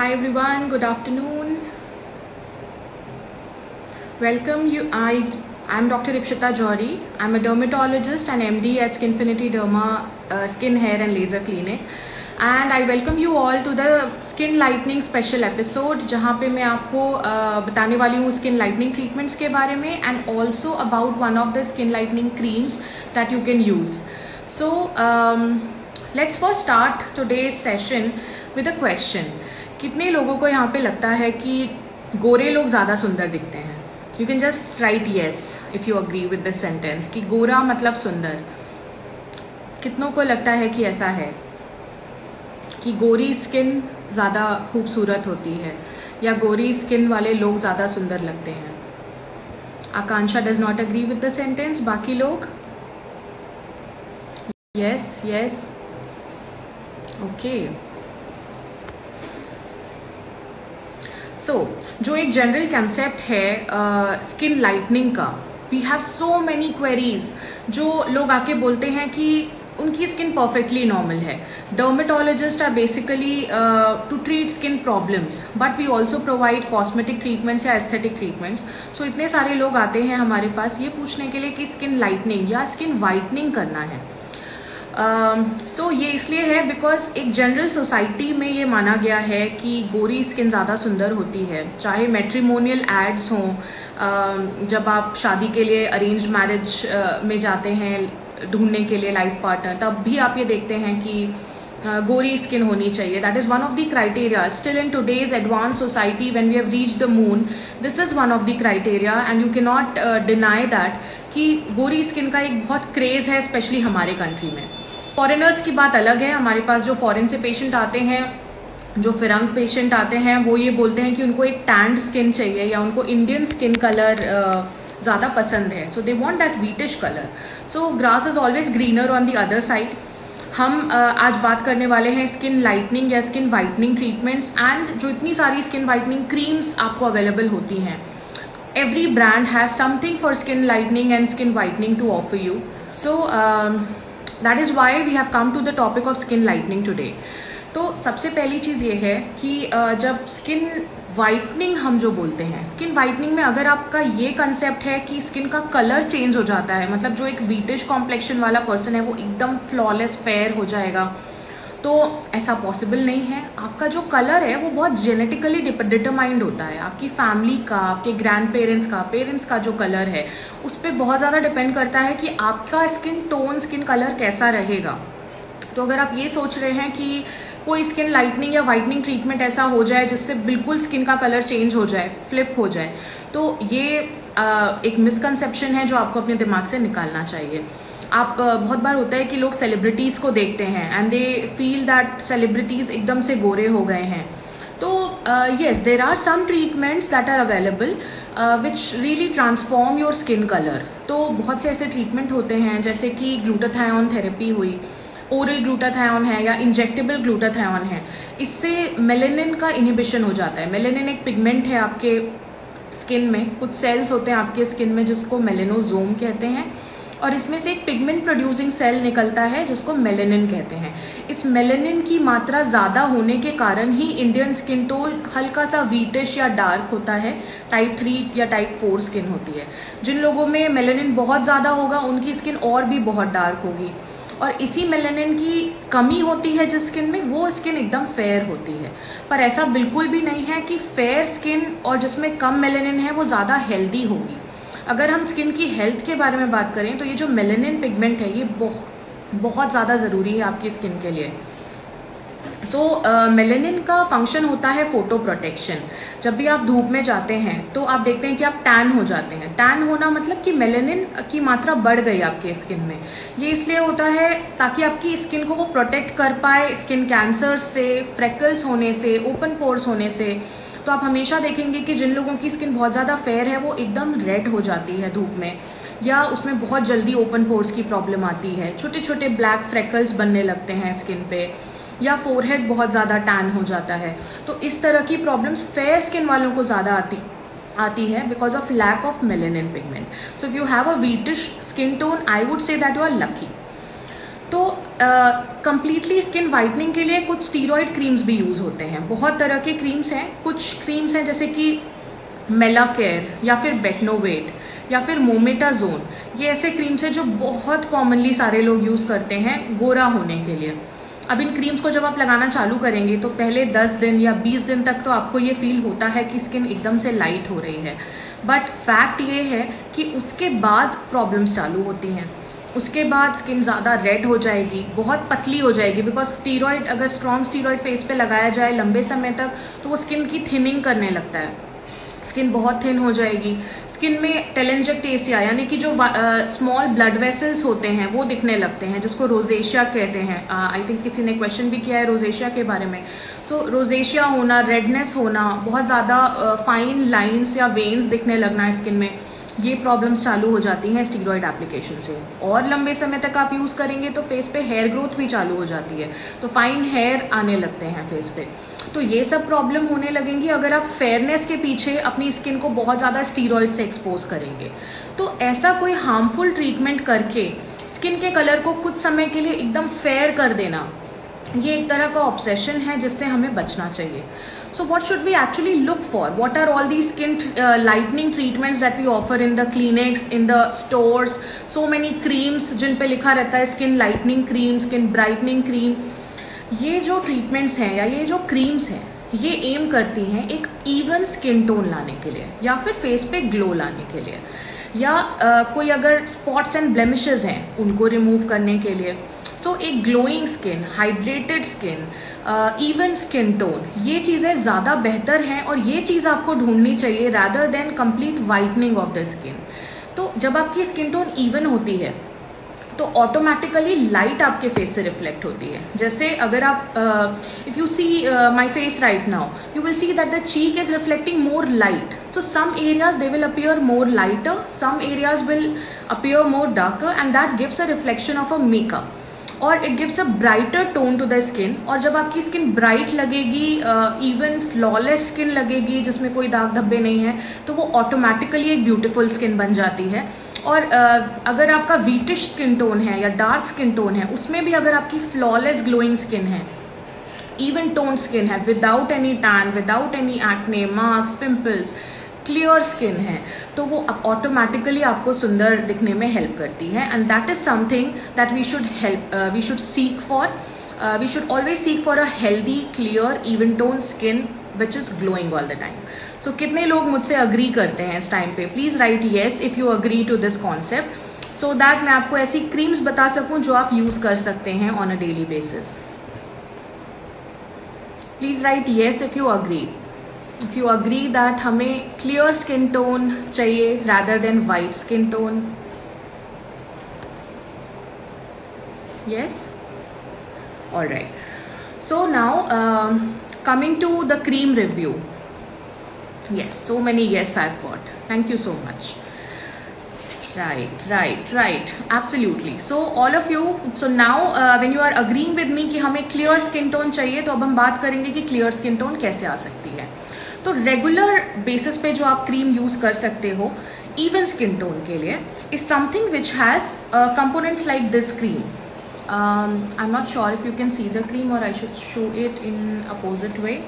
Hi everyone, good afternoon. Welcome you. I'm Dr. Ipshita Johri. I'm a dermatologist and MD at Skinfinity Derma Skin, Hair and Laser Clinic. And I welcome you all to the Skin Lightening Special Episode, जहाँ पे मैं आपको बताने वाली हूँ Skin Lightening Treatments के बारे में and also about one of the Skin Lightening Creams that you can use. So let's first start today's session with a question. कितने लोगों को यहाँ पे लगता है कि गोरे लोग ज़्यादा सुंदर दिखते हैं? You can just write yes if you agree with this sentence कि गोरा मतलब सुंदर. कितनों को लगता है कि ऐसा है कि गोरी स्किन ज़्यादा खूबसूरत होती है या गोरी स्किन वाले लोग ज़्यादा सुंदर लगते हैं? Akanksha does not agree with the sentence. बाकी लोग यस यस ओके. सो जो एक जनरल कंसेप्ट है स्किन लाइटनिंग का, we have so many queries. जो लोग आके बोलते हैं कि उनकी स्किन परफेक्टली नॉर्मल है. Dermatologist are basically to treat skin problems, but we also provide cosmetic treatments या एस्थेटिक ट्रीटमेंट्स. सो इतने सारे लोग आते हैं हमारे पास ये पूछने के लिए कि स्किन लाइटनिंग या स्किन वाइटनिंग करना है. सो ये इसलिए है बिकॉज एक जनरल सोसाइटी में ये माना गया है कि गोरी स्किन ज़्यादा सुंदर होती है. चाहे मैट्रिमोनियल एड्स हों, जब आप शादी के लिए अरेंज मैरिज में जाते हैं ढूंढने के लिए लाइफ पार्टनर, तब भी आप ये देखते हैं कि गोरी स्किन होनी चाहिए. That is one of the criteria. Still in today's advance society when we have reached the moon, this is one of the criteria and you can not deny that कि गोरी स्किन का एक बहुत craze है specially हमारे country में. Foreigners की बात अलग है. हमारे पास जो फॉरेन से पेशेंट आते हैं, जो फिरंग पेशेंट आते हैं, वो ये बोलते हैं कि उनको एक टैंड स्किन चाहिए या उनको इंडियन स्किन कलर ज़्यादा पसंद है. So they want that wheatish colour. So grass is always greener on the other side. हम आज बात करने वाले हैं स्किन लाइटनिंग या स्किन वाइटनिंग ट्रीटमेंट्स एंड जो इतनी सारी स्किन वाइटनिंग क्रीम्स आपको अवेलेबल होती हैं. Every brand has something for skin lightening and skin whitening to offer you. So that is why we have come to the topic of skin lightening today. तो सबसे पहली चीज़ ये है कि जब स्किन वाइटनिंग हम जो बोलते हैं, स्किन वाइटनिंग में अगर आपका ये कंसेप्ट है कि स्किन का कलर चेंज हो जाता है, मतलब जो एक व्हीटिश कॉम्प्लेक्शन वाला पर्सन है वो एकदम फ्लॉलेस फेयर हो जाएगा, तो ऐसा पॉसिबल नहीं है. आपका जो कलर है वो बहुत जेनेटिकली डिटरमाइंड होता है. आपकी फैमिली का, आपके ग्रैंड पेरेंट्स का जो कलर है उस पर बहुत ज़्यादा डिपेंड करता है कि आपका स्किन टोन, स्किन कलर कैसा रहेगा. तो अगर आप ये सोच रहे हैं कि कोई स्किन लाइटनिंग या वाइटनिंग ट्रीटमेंट ऐसा हो जाए जिससे बिल्कुल स्किन का कलर चेंज हो जाए, फ्लिप हो जाए, तो ये एक मिसकंसेप्शन है जो आपको अपने दिमाग से निकालना चाहिए. आप बहुत बार होता है कि लोग सेलिब्रिटीज़ को देखते हैं and they feel that celebrities एकदम से गोरे हो गए हैं. तो yes, there are some treatments that are available which really transform your skin colour. तो बहुत से ऐसे ट्रीटमेंट होते हैं जैसे कि ग्लूटाथायोन थेरेपी हुई, ओरल ग्लूटाथायोन है या इंजेक्टेबल ग्लूटाथायोन है. इससे मेलेनिन का इनिबिशन हो जाता है. मेलेनिन एक पिगमेंट है आपके स्किन में. कुछ सेल्स होते हैं आपके स्किन में जिसको मेलेनोजोम कहते हैं, और इसमें से एक पिगमेंट प्रोड्यूसिंग सेल निकलता है जिसको मेलेनिन कहते हैं. इस मेलेनिन की मात्रा ज़्यादा होने के कारण ही इंडियन स्किन टोन हल्का सा व्हीटिश या डार्क होता है. टाइप 3 या टाइप 4 स्किन होती है. जिन लोगों में मेलेनिन बहुत ज़्यादा होगा उनकी स्किन और भी बहुत डार्क होगी, और इसी मेलेनिन की कमी होती है जिस स्किन में, वो स्किन एकदम फेयर होती है. पर ऐसा बिल्कुल भी नहीं है कि फेयर स्किन और जिसमें कम मेलेनिन है वो ज़्यादा हेल्दी होगी. अगर हम स्किन की हेल्थ के बारे में बात करें तो ये जो मेलेनिन पिगमेंट है ये बहुत ज़्यादा ज़रूरी है आपकी स्किन के लिए. सो मेलेनिन का फंक्शन होता है फोटो प्रोटेक्शन. जब भी आप धूप में जाते हैं तो आप देखते हैं कि आप टैन हो जाते हैं. टैन होना मतलब कि मेलेनिन की मात्रा बढ़ गई आपके स्किन में. ये इसलिए होता है ताकि आपकी स्किन को वो प्रोटेक्ट कर पाए स्किन कैंसर से, फ्रेकल्स होने से, ओपन पोर्स होने से. तो आप हमेशा देखेंगे कि जिन लोगों की स्किन बहुत ज़्यादा फेयर है वो एकदम रेड हो जाती है धूप में, या उसमें बहुत जल्दी ओपन पोर्स की प्रॉब्लम आती है. छोटे छोटे ब्लैक फ्रेकल्स बनने लगते हैं स्किन पे, या फोरहेड बहुत ज़्यादा टैन हो जाता है. तो इस तरह की प्रॉब्लम्स फेयर स्किन वालों को ज़्यादा आती है because of lack of melanin pigment. So if you have a wheatish skin tone, I would say that you are lucky. तो कंप्लीटली स्किन वाइटनिंग के लिए कुछ स्टीरॉयड क्रीम्स भी यूज़ होते हैं। बहुत तरह के क्रीम्स हैं। कुछ क्रीम्स हैं जैसे कि मेलाकेयर या फिर बेटनोवेट या फिर मोमेटाजोन, ये ऐसे क्रीम्स हैं जो बहुत कॉमनली सारे लोग यूज़ करते हैं गोरा होने के लिए। अब इन क्रीम्स को जब आप लगाना चालू करेंगे तो पहले 10 दिन या 20 दिन तक तो आपको ये फील होता है कि स्किन एकदम से लाइट हो रही है, बट फैक्ट ये है कि उसके बाद प्रॉब्लम्स चालू होती हैं। उसके बाद स्किन ज़्यादा रेड हो जाएगी, बहुत पतली हो जाएगी, बिकॉज स्टीरॉयड, अगर स्ट्रॉन्ग स्टीरॉयड फेस पे लगाया जाए लंबे समय तक तो वो स्किन की थिनिंग करने लगता है, स्किन बहुत थिन हो जाएगी। स्किन में टेलेंजेक्टेसिया यानी कि जो स्मॉल ब्लड वेसल्स होते हैं वो दिखने लगते हैं, जिसको रोजेशिया कहते हैं। आई थिंक किसी ने क्वेश्चन भी किया है रोजेशिया के बारे में। सो रोजेशिया होना, रेडनेस होना, बहुत ज़्यादा फाइन लाइंस या वेन्स दिखने लगना स्किन में, ये प्रॉब्लम्स चालू हो जाती हैं स्टीरॉयड एप्लीकेशन से। और लंबे समय तक आप यूज़ करेंगे तो फेस पे हेयर ग्रोथ भी चालू हो जाती है, तो फाइन हेयर आने लगते हैं फेस पे। तो ये सब प्रॉब्लम होने लगेंगी अगर आप फेयरनेस के पीछे अपनी स्किन को बहुत ज़्यादा स्टीरॉयड से एक्सपोज करेंगे। तो ऐसा कोई हार्मफुल ट्रीटमेंट करके स्किन के कलर को कुछ समय के लिए एकदम फेयर कर देना, ये एक तरह का ऑब्सेशन है जिससे हमें बचना चाहिए। So what should we actually look for? What are all these skin lightening treatments that we offer in the clinics, in the stores? So many creams जिन पे लिखा रहता है skin lightening cream, skin brightening cream. ये जो treatments हैं या ये जो क्रीम्स हैं, ये एम करती हैं एक इवन स्किन टोन लाने के लिए या फिर फेस पे ग्लो लाने के लिए, या कोई अगर स्पॉट्स एंड ब्लेमिशेस हैं उनको रिमूव करने के लिए। सो एक glowing skin, hydrated skin, even skin tone, ये चीज़ें ज़्यादा बेहतर हैं और ये चीज़ आपको ढूंढनी चाहिए rather than complete whitening of the skin. तो जब आपकी स्किन टोन इवन होती है तो ऑटोमेटिकली लाइट आपके फेस से रिफ्लेक्ट होती है। जैसे अगर आप if you see my face right now, you will see that the cheek is reflecting more light. So some areas they will appear more lighter, some areas will appear more darker, and that gives a reflection of a makeup, और it gives a brighter tone to the skin. और जब आपकी skin bright लगेगी, even flawless skin लगेगी जिसमें कोई दाग धब्बे नहीं है, तो वो ऑटोमेटिकली एक ब्यूटीफुल स्किन बन जाती है। और अगर आपका वीटिश स्किन टोन है या डार्क स्किन टोन है, उसमें भी अगर आपकी फ्लॉलेस ग्लोइंग स्किन है, इवन टोन स्किन है, without any tan, without any acne, marks, pimples, clear skin है, तो वो ऑटोमेटिकली आपको सुंदर दिखने में हेल्प करती है। And that is something that we should seek for. We should always seek for a healthy, clear, even tone skin which is glowing all the time. So कितने लोग मुझसे अग्री करते हैं इस टाइम पे? Please write yes if you agree to this concept, so that मैं आपको ऐसी क्रीम्स बता सकूं जो आप यूज कर सकते हैं on a daily basis. Please write yes if you agree. If you agree that हमें क्लियर स्किन टोन चाहिए rather than white skin tone. Yes? Alright. So now coming to the cream review. Yes, so many yes I've got. Thank you so much. Right. Absolutely. So all of you, so now when you are agreeing with me कि हमें clear skin tone चाहिए, तो अब हम बात करेंगे कि clear skin tone कैसे आ सकती है। तो रेगुलर बेसिस पे जो आप क्रीम यूज कर सकते हो इवन स्किन टोन के लिए is something which has components like this cream. I am not sure if you can see the cream और I should show it in opposite way.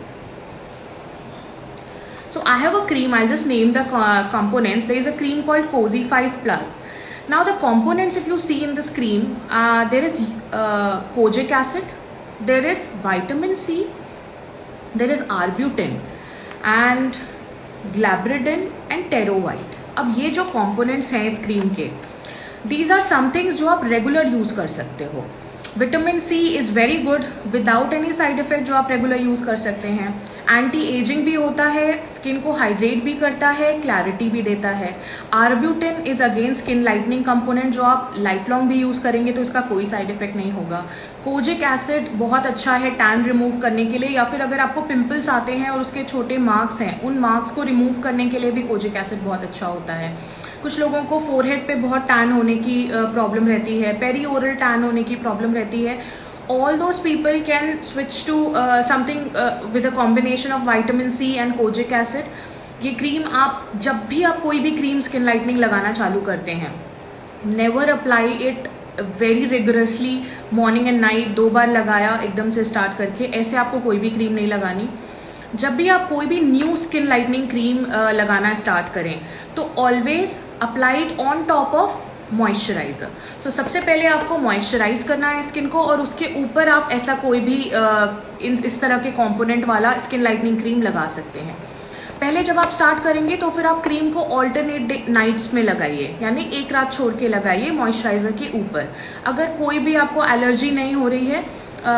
So I have a cream, I'll just name the components. There is a cream called Cozy 5 Plus. Now the components, if you see in this cream, there is kojic acid, there is vitamin C, there is arbutin and glabridin and pterovite. अब ये जो components हैं इस cream के, these are some things जो आप regular use कर सकते हो. Vitamin C is very good without any side effect, जो आप रेगुलर यूज़ कर सकते हैं. एंटी एजिंग भी होता है, स्किन को हाइड्रेट भी करता है, क्लैरिटी भी देता है. Arbutin is again skin lightening component, जो आप लाइफ लॉन्ग भी यूज़ करेंगे तो इसका कोई साइड इफेक्ट नहीं होगा. कोजिक एसिड बहुत अच्छा है टैन रिमूव करने के लिए, या फिर अगर आपको पिंपल्स आते हैं और उसके छोटे मार्क्स हैं, उन मार्क्स को रिमूव करने के लिए भी कोजिक एसिड बहुत अच्छा होता है. कुछ लोगों को फोरहेड पे बहुत टैन होने की प्रॉब्लम रहती है, पेरी ओरल टैन होने की प्रॉब्लम रहती है. All those people can switch to something with a combination of vitamin C and kojic acid. ये क्रीम आप जब भी आप कोई भी क्रीम स्किन लाइटनिंग लगाना चालू करते हैं, never apply it very rigorously morning and night 2 बार लगाया एकदम से स्टार्ट करके, ऐसे आपको कोई भी क्रीम नहीं लगानी। जब भी आप कोई भी न्यू स्किन लाइटनिंग क्रीम लगाना स्टार्ट करें तो always applied on top of moisturiser. तो सबसे पहले आपको मॉइस्चराइज करना है स्किन को, और उसके ऊपर आप ऐसा कोई भी इस तरह के कंपोनेंट वाला स्किन लाइटनिंग क्रीम लगा सकते हैं। पहले जब आप स्टार्ट करेंगे तो फिर आप क्रीम को ऑल्टरनेट नाइट्स में लगाइए, यानी एक रात छोड़ के लगाइए मॉइस्चराइजर के ऊपर। अगर कोई भी आपको एलर्जी नहीं हो रही है,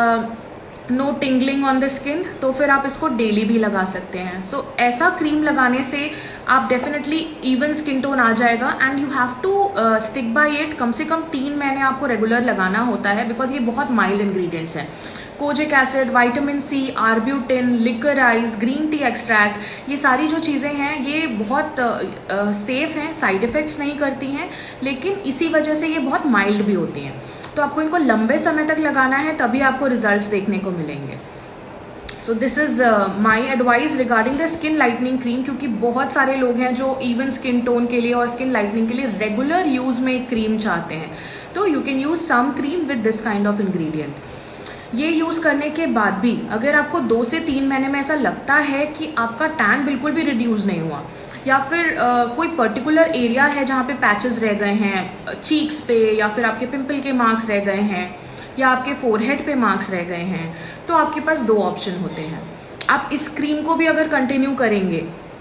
no tingling on the skin, तो फिर आप इसको डेली भी लगा सकते हैं। सो ऐसा क्रीम लगाने से आप डेफिनेटली इवन स्किन टोन आ जाएगा, and you have to stick by it. कम से कम 3 महीने आपको रेगुलर लगाना होता है, बिकॉज ये बहुत माइल्ड इंग्रेडिएंट्स हैं। Kojic acid, vitamin C, arbutin, liquorice, green tea extract, ये सारी जो चीज़ें हैं ये बहुत सेफ हैं, साइड इफेक्ट्स नहीं करती हैं, लेकिन इसी वजह से ये बहुत माइल्ड भी होती हैं। तो आपको इनको लंबे समय तक लगाना है, तभी आपको रिजल्ट्स देखने को मिलेंगे। So this is my advice regarding the skin lightening cream, क्योंकि बहुत सारे लोग हैं जो इवन स्किन टोन के लिए और स्किन लाइटनिंग के लिए रेगुलर यूज में एक क्रीम चाहते हैं। तो you can use some cream with this kind of ingredient. ये यूज करने के बाद भी अगर आपको 2 से 3 महीने में ऐसा लगता है कि आपका टैन बिल्कुल भी रिड्यूस नहीं हुआ, या फिर कोई पर्टिकुलर एरिया है जहाँ पे पैचेस रह गए हैं चीक्स पे, या फिर आपके पिंपल के मार्क्स रह गए हैं, या आपके फोरहेड पे मार्क्स रह गए हैं, तो आपके पास 2 ऑप्शन होते हैं। आप इस क्रीम को भी अगर कंटिन्यू करेंगे,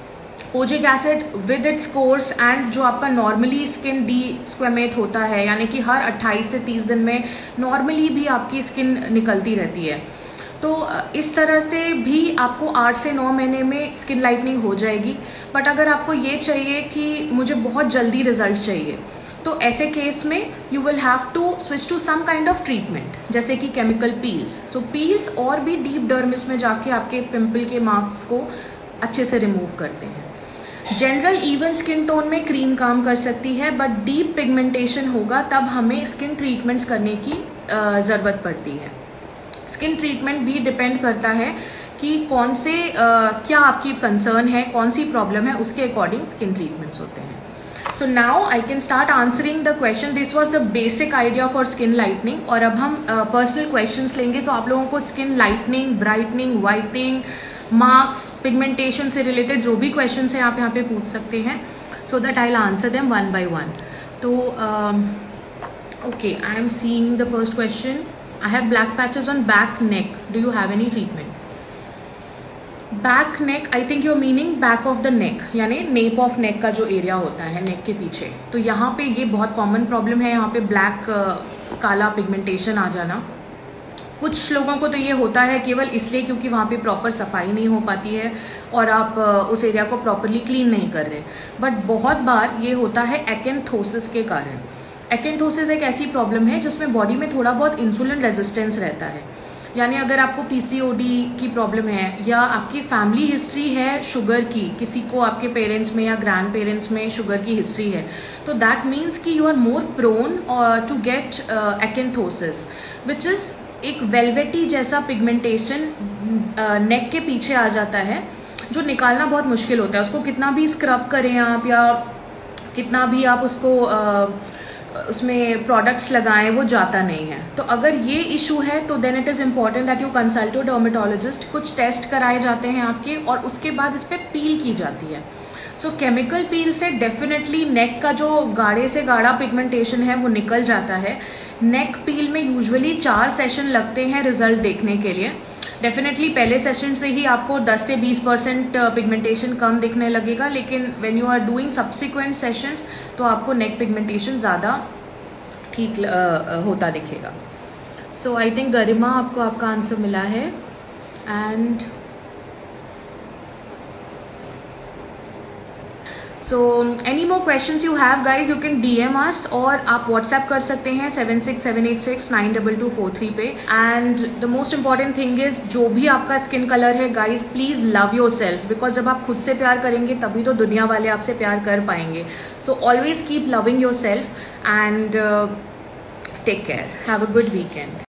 kojic acid with its course, and जो आपका नॉर्मली स्किन डी स्क्वेमेट होता है, यानी कि हर 28 से 30 दिन में नॉर्मली भी आपकी स्किन निकलती रहती है, तो इस तरह से भी आपको 8 से 9 महीने में स्किन लाइटनिंग हो जाएगी। बट अगर आपको ये चाहिए कि मुझे बहुत जल्दी रिजल्ट चाहिए, तो ऐसे केस में you will have to switch to some kind of treatment, जैसे कि केमिकल पील्स। सो पील्स और भी डीप डर्मिस में जाके आपके पिंपल के मार्क्स को अच्छे से रिमूव करते हैं। जनरल इवन स्किन टोन में क्रीम काम कर सकती है, बट डीप पिगमेंटेशन होगा तब हमें स्किन ट्रीटमेंट्स करने की ज़रूरत पड़ती है। स्किन ट्रीटमेंट भी डिपेंड करता है कि कौन से क्या आपकी कंसर्न है, कौन सी प्रॉब्लम है, उसके अकॉर्डिंग स्किन ट्रीटमेंट्स होते हैं। So now I can start answering the question. This was the basic idea for skin lightening, और अब हम पर्सनल क्वेश्चंस लेंगे, तो आप लोगों को skin lightening, brightening, whitening, marks, pigmentation से रिलेटेड जो भी क्वेश्चन है आप यहाँ पे पूछ सकते हैं, so that I will answer them one by one. तो okay, I am seeing the first question. I have black patches on back neck. Do you have any treatment? Back neck, I think you're meaning back of the neck, यानी nape of neck का जो area होता है नेक के पीछे, तो यहाँ पे ये बहुत कॉमन प्रॉब्लम है। यहाँ पे ब्लैक काला पिगमेंटेशन आ जाना। कुछ लोगों को तो ये होता है केवल इसलिए क्योंकि वहाँ पे प्रॉपर सफाई नहीं हो पाती है और आप उस एरिया को प्रॉपरली क्लीन नहीं कर रहे, बट बहुत बार ये होता है एक्नेथोसिस के कारण। एक्नेथोसिस एक ऐसी प्रॉब्लम है जिसमें बॉडी में थोड़ा बहुत इंसुलिन रेजिस्टेंस रहता है, यानी अगर आपको पीसीओडी की प्रॉब्लम है या आपकी फैमिली हिस्ट्री है शुगर की, किसी को आपके पेरेंट्स में या ग्रैंड पेरेंट्स में शुगर की हिस्ट्री है, तो दैट मीन्स कि you are more prone to get acanthosis, which is एक वेलवेटी जैसा पिगमेंटेशन नेक के पीछे आ जाता है, जो निकालना बहुत मुश्किल होता है। उसको कितना भी स्क्रब करें आप या कितना भी आप उसको उसमें प्रोडक्ट्स लगाएं, वो जाता नहीं है। तो अगर ये इशू है तो then it is important that you consult your dermatologist. कुछ टेस्ट कराए जाते हैं आपके और उसके बाद इस पर पील की जाती है। सो केमिकल पील से डेफिनेटली नेक का जो गाढ़े से गाढ़ा पिगमेंटेशन है वो निकल जाता है। नेक पील में यूजुअली 4 सेशन लगते हैं रिजल्ट देखने के लिए। डेफिनेटली पहले सेशन से ही आपको 10 से 20% पिगमेंटेशन कम दिखने लगेगा, लेकिन when you are doing subsequent sessions तो आपको नेक पिगमेंटेशन ज़्यादा ठीक होता दिखेगा। सो आई थिंक गरिमा आपको आपका आंसर मिला है। And so any more questions you have guys, you can DM us, और आप व्हाट्सएप कर सकते हैं 7678692243 पे। And the most important thing is, जो भी आपका स्किन कलर है guys, please love yourself, because जब आप खुद से प्यार करेंगे तभी तो दुनिया वाले आपसे प्यार कर पाएंगे। So always keep loving yourself and take care. Have a good weekend.